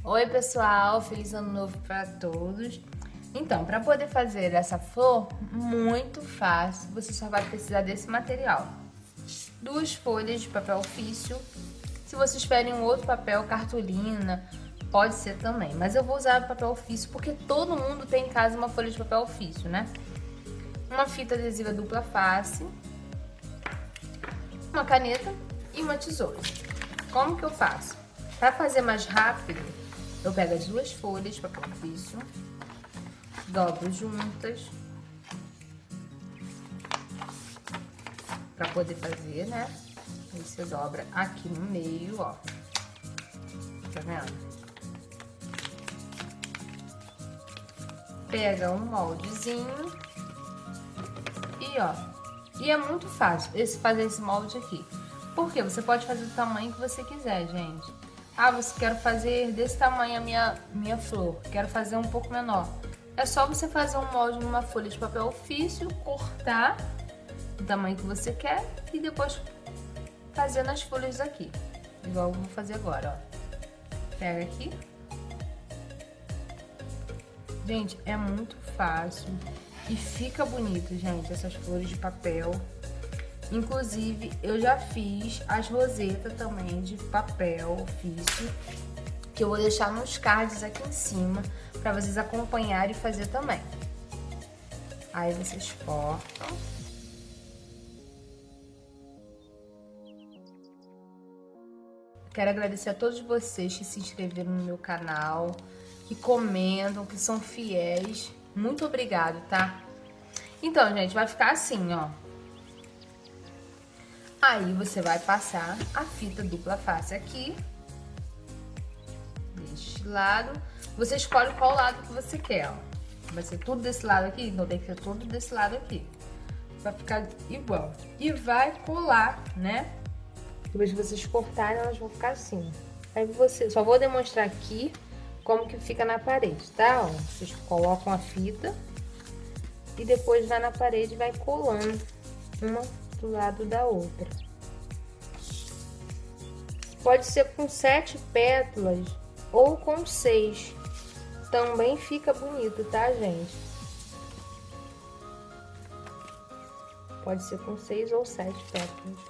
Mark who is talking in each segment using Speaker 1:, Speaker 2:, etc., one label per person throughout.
Speaker 1: Oi pessoal, feliz ano novo para todos. Então, para poder fazer essa flor, muito fácil, você só vai precisar desse material. 2 folhas de papel ofício. Se vocês esperem um outro papel, cartolina, pode ser também. Mas eu vou usar papel ofício porque todo mundo tem em casa uma folha de papel ofício, né? Uma fita adesiva dupla face, uma caneta e uma tesoura. Como que eu faço? Para fazer mais rápido, eu pego as 2 folhas de papel ofício, dobro juntas, para poder fazer, né? Aí você dobra aqui no meio, ó. Tá vendo? Pega um moldezinho e, ó. E é muito fácil fazer esse molde aqui. Porque você pode fazer do tamanho que você quiser, gente. Ah, você quer fazer desse tamanho a minha flor, quero fazer um pouco menor. É só você fazer um molde numa folha de papel ofício, cortar o tamanho que você quer e depois fazer nas folhas aqui. Igual eu vou fazer agora, ó. Pega aqui. Gente, é muito fácil e fica bonito, gente, essas flores de papel. Inclusive, eu já fiz as rosetas também de papel ofício, que eu vou deixar nos cards aqui em cima, para vocês acompanharem e fazer também. Aí vocês cortam. Quero agradecer a todos vocês que se inscreveram no meu canal, que comentam, que são fiéis. Muito obrigado, tá? Então, gente, vai ficar assim, ó. Aí você vai passar a fita dupla face aqui, deste lado. Você escolhe qual lado que você quer, ó. Vai ser tudo desse lado aqui, então tem que ser tudo desse lado aqui. Vai ficar igual. E vai colar, né? Depois de vocês cortarem, elas vão ficar assim. Aí você, só vou demonstrar aqui como que fica na parede, tá? Ó, vocês colocam a fita e depois vai na parede e vai colando uma do lado da outra. Pode ser com 7 pétalas ou com 6. Também fica bonito, tá, gente? Pode ser com 6 ou 7 pétalas.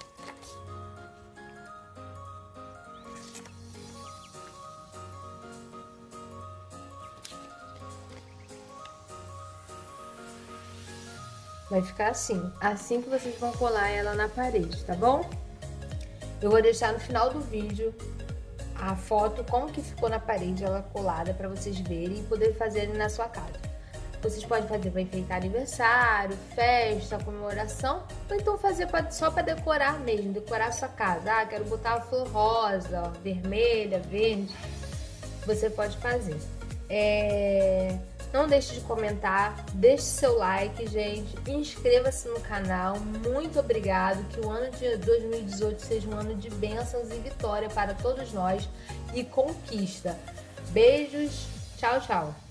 Speaker 1: Vai ficar assim, assim que vocês vão colar ela na parede, tá bom? Eu vou deixar no final do vídeo a foto como que ficou na parede ela colada para vocês verem e poder fazer na sua casa. Vocês podem fazer para enfeitar aniversário, festa, comemoração, ou então fazer só para decorar mesmo, decorar a sua casa. Ah, quero botar uma flor rosa, ó, vermelha, verde. Você pode fazer. Não deixe de comentar, deixe seu like, gente, inscreva-se no canal, muito obrigado, que o ano de 2018 seja um ano de bênçãos e vitória para todos nós e conquista. Beijos, tchau, tchau!